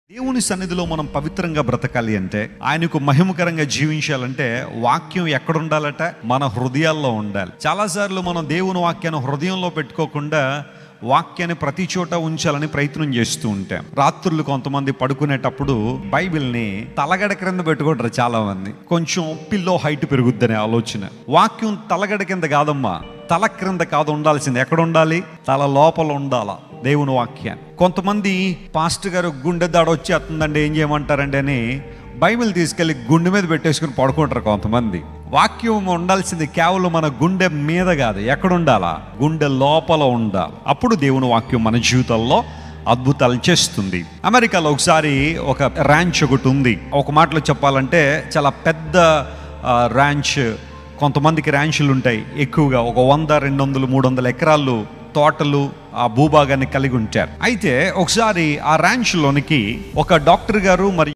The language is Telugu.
దేవుని సన్నిధిలో మనం పవిత్రంగా బ్రతకాలి అంటే, ఆయనకు మహిమకరంగా జీవించాలంటే వాక్యం ఎక్కడ ఉండాలట? మన హృదయాల్లో ఉండాలి. చాలాసార్లు మనం దేవుని వాక్యాన్ని హృదయంలో పెట్టుకోకుండా వాక్యాన్ని ప్రతి చోట ఉంచాలని ప్రయత్నం చేస్తూ ఉంటాం. రాత్రులు కొంతమంది పడుకునేటప్పుడు బైబిల్ని తలగడ క్రింద పెట్టుకుంటారు చాలా మంది. కొంచెం పిల్లో హైట్ పెరుగుద్దనే ఆలోచన. వాక్యం తలగడ కింద కాదమ్మా, తల క్రింద కాదు ఉండాల్సింది. ఎక్కడ ఉండాలి? తల లోపల ఉండాలా దేవుని వాక్యాన్ని. కొంతమంది పాస్టర్ గారు గుండె దాడ వచ్చేస్తుందండి ఏం చేయమంటారండి అని బైబిల్ తీసుకెళ్ళి గుండె మీద పెట్టేసుకుని పడుకుంటారు కొంతమంది. వాక్యం ఉండాల్సింది కేవలం మన గుండె మీద కాదు, ఎక్కడ ఉండాలా? గుండె లోపల ఉండాలి. అప్పుడు దేవుని వాక్యం మన జీవితాల్లో అద్భుతాలు చేస్తుంది. అమెరికాలో ఒకసారి ఒక ర్యాంచ్ ఒకటి ఉంది. ఒక మాటలో చెప్పాలంటే చాలా పెద్ద ర్యాంచ్. కొంతమందికి ర్యాంచ్లు ఉంటాయి ఎక్కువగా, ఒక 100, 200, 300 ఎకరాలు తోటలు ఆ భూభాగాన్ని కలిగి ఉంటారు. అయితే ఒకసారి ఆ ర్యాంచ్లోనికి ఒక డాక్టర్ గారు మరియు